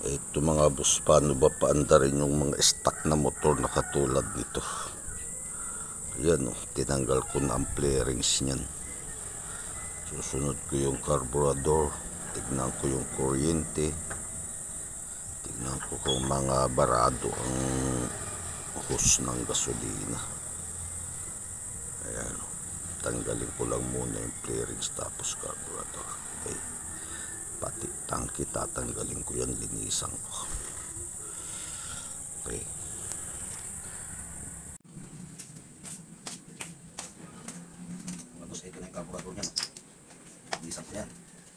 Ito mga boss, paano ba paanda rin yung mga stock na motor na katulad nito? Yan o, tinanggal ko na ang flarings niyan. Susunod ko yung carburetor, tignan ko yung kuryente, tignan ko kung mga barado ang hose ng gasolina. Ayan o, tanggalin ko lang muna yung flarings tapos carburetor. Okay, pati tangke tatanggalin ko yan, linisan ko. Okay. Tapos ito na yung carburetor niya. Linisan ko yan.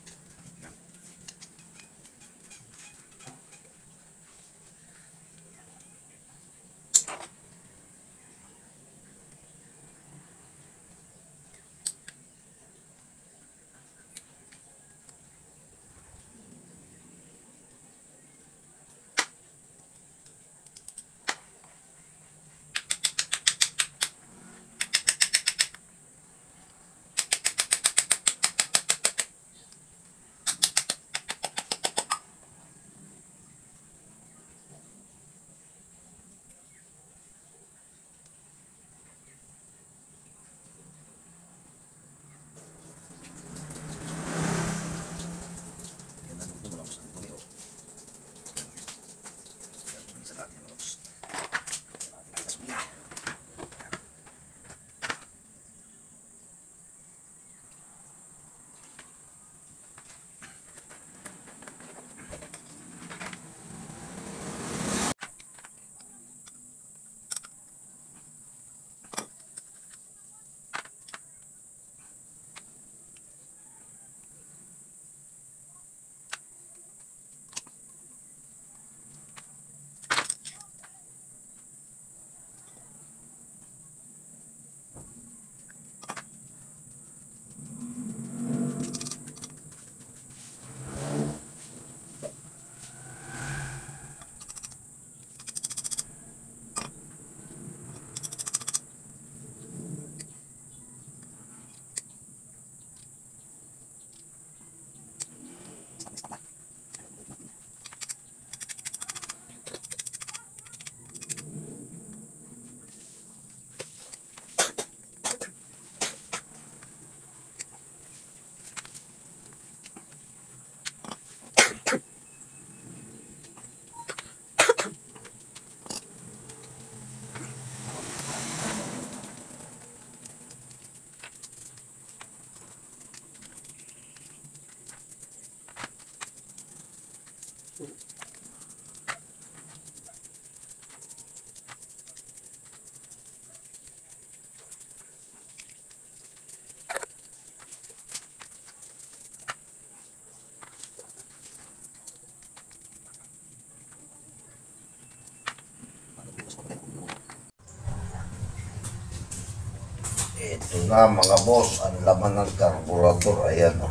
Ito na mga boss, ang laman ng carburetor. Ayan o,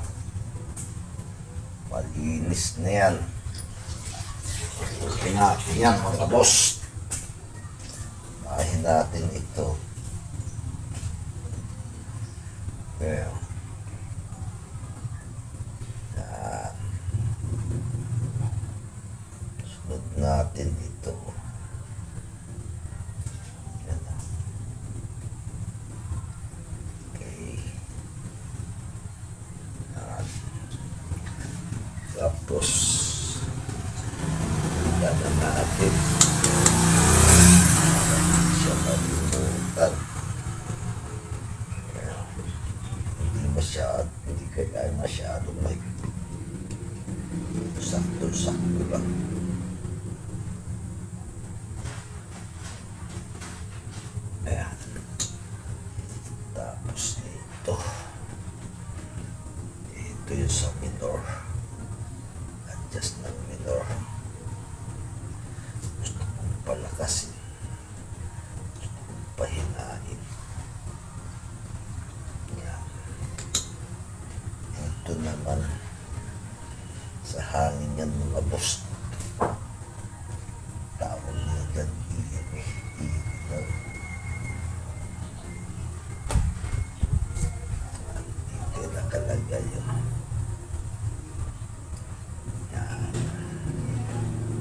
malinis na yan. Ito natin yan mga boss. Bahin natin ito. Okay. Yan. Sunod natin ito. Tapos gana natin siya malimutan. Hindi kaya masyadong may sakto-sakto lang. Ayan. Tapos ito yung sa minor. Adjust ng minor. Gusto kong palakasin. Gusto kong pahinain. Yan. Ito naman sa hangin yan mga boss. Tawag nyo dyan ilaw. Dito nakalagay yun. Yan.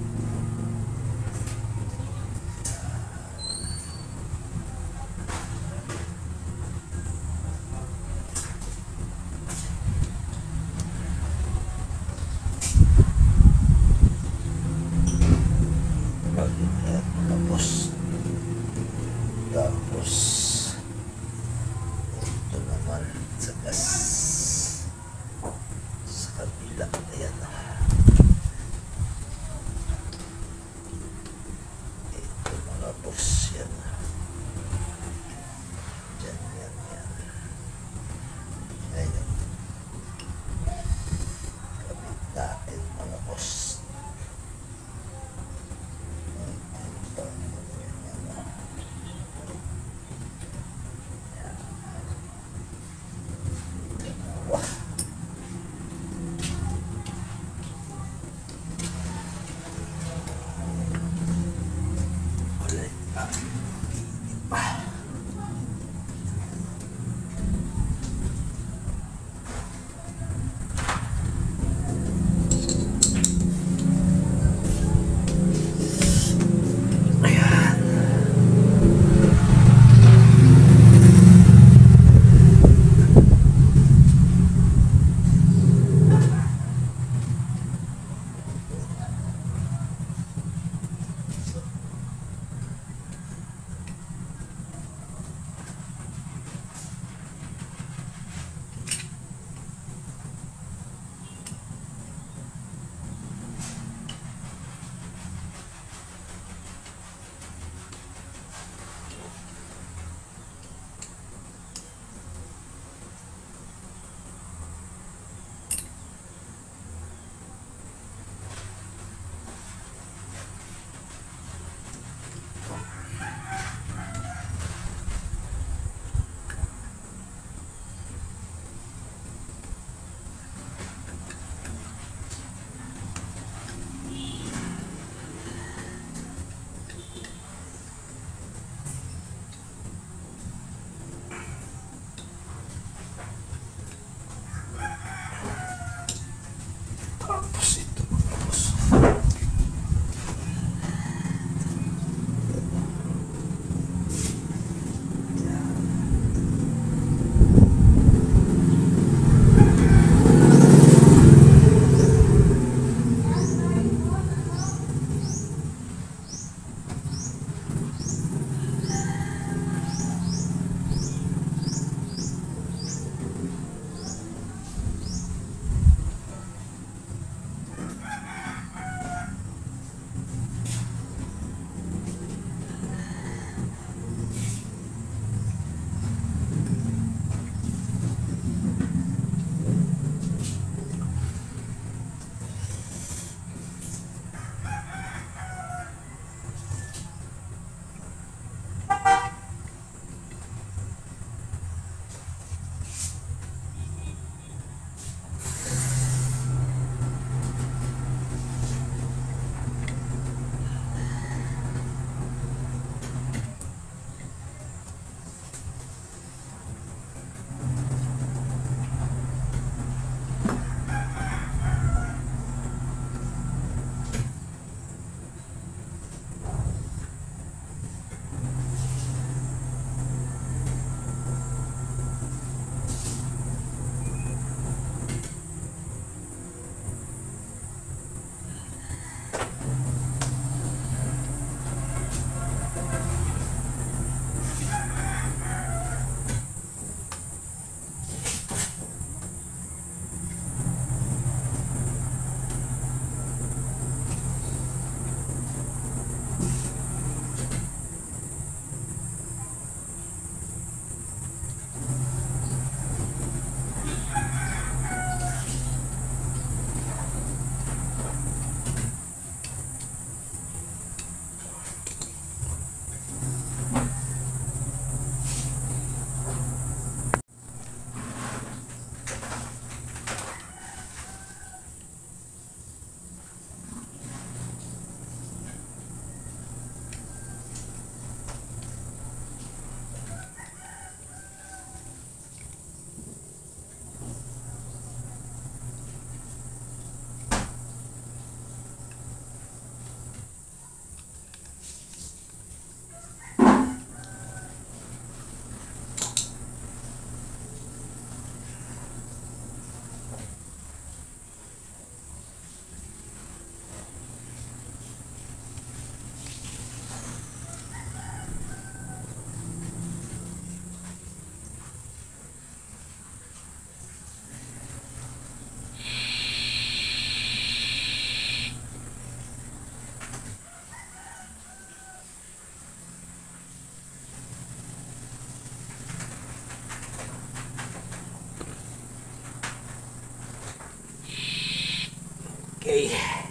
Okay.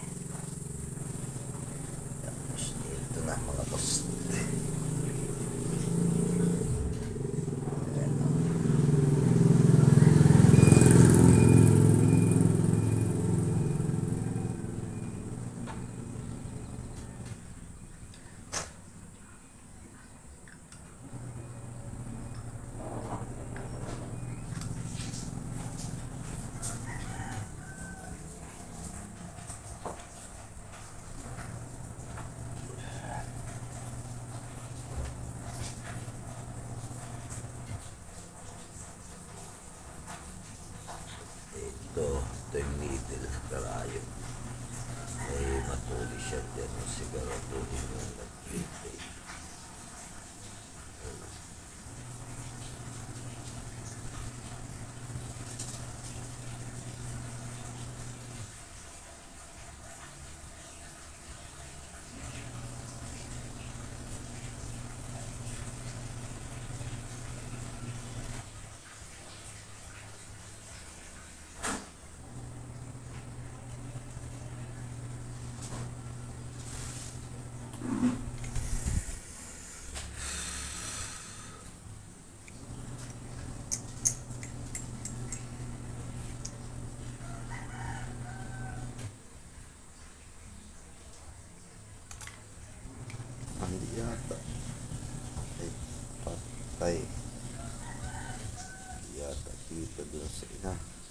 Tapos dito na mga boss. Ito yung needle, pero ayun. May matuli siya dyan. Siguraduhin mo nag-play. Hindi yata. Ay, patay. Hindi yata dito dun sa ina.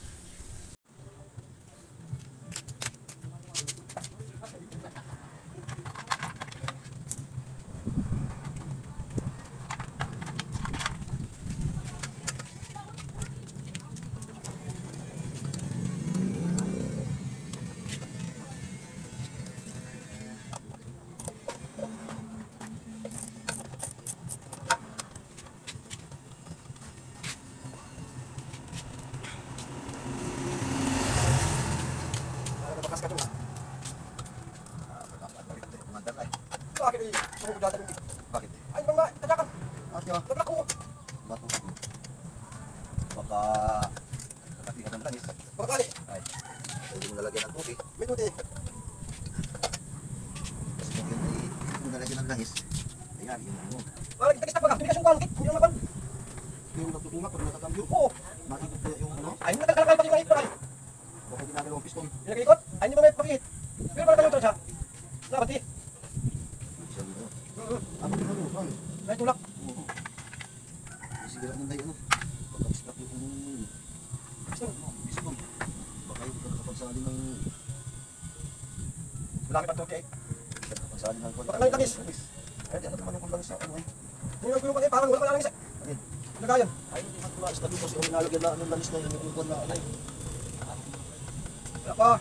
Bakit? Ay, mga tatakan. Atyo. Tatak ko. Bato. Baka nakatihan ng langis. Bakali. Ay. Pwede mo nalagyan ng tubig. May tuti. Kasi kung yun ay hindi mo nalagyan ng langis. Ayan, yun mo. Parang kita pa ka. Hindi ka sungkan. Hindi naman naman. Yung nagtutunga pag natatambyo. Oo. Makikot kaya yung ano. Ay, nagkakalakal pati yung ngayit pa kayo. Baka ginagawang piston. Pinag-ikot. Ay, hindi mo may pakit. Pero parang tayo siya. Dapat eh. Ano ginagawa? May tulak. Oo. Sige lang na ano. Pagka-stop yung piston. Baka yung pagkapagsali ng Malaki pa tuti eh. pagkapagsali ng Baka may langis. Ay, di ano naman yung langis sa ano eh. Tingnan ko yung pati. Parang wala pa langis eh. Ayun. Nagayan. Ay, hindi man tumaas na dito. Yung nalagyan na ng langis na yun. Yung buwan na ano eh. Wala pa.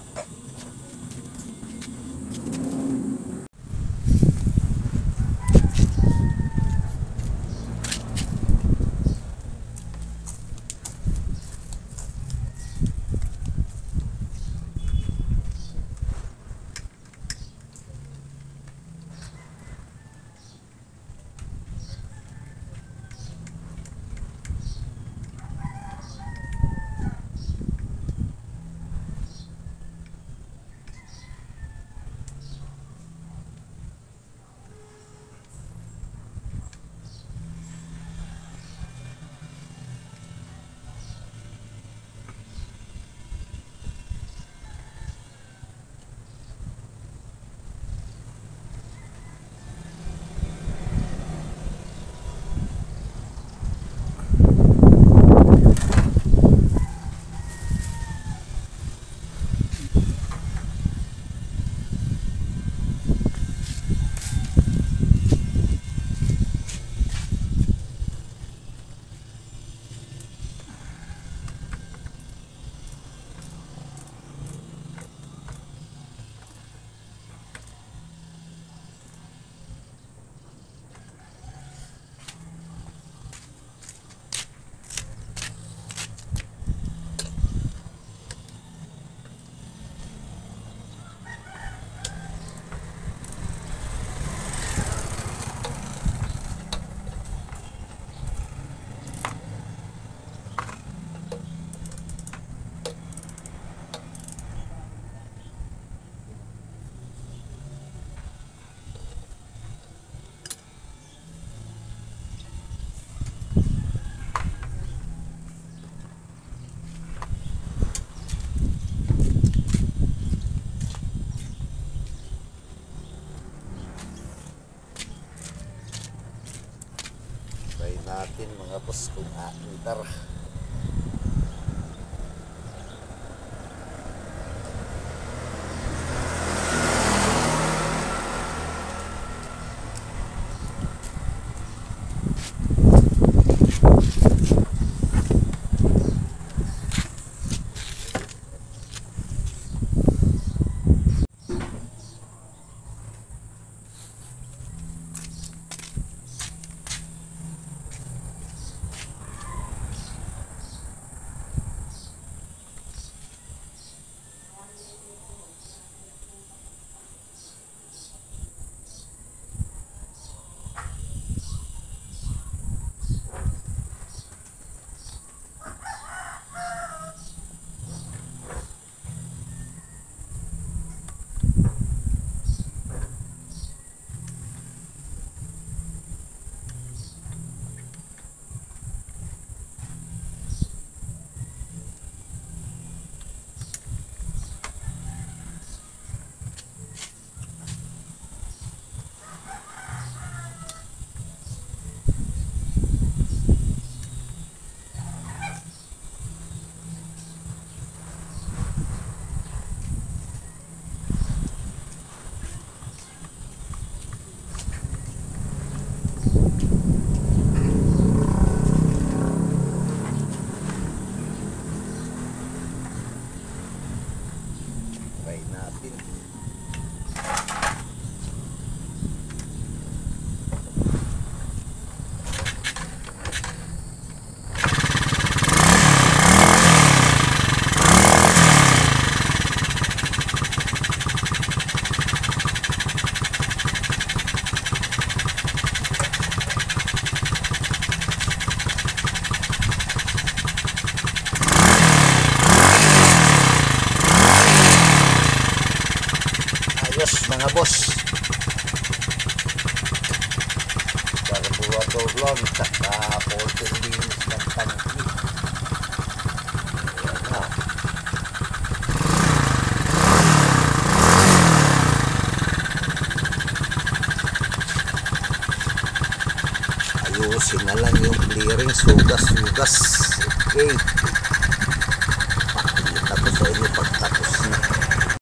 natin mga boss kung aandar. Try natin. Ayos mga boss. Carburetor lang saka 14 minutes ng tangki. Ayan na. Ayusin na lang yung clearings, hugas. Okay.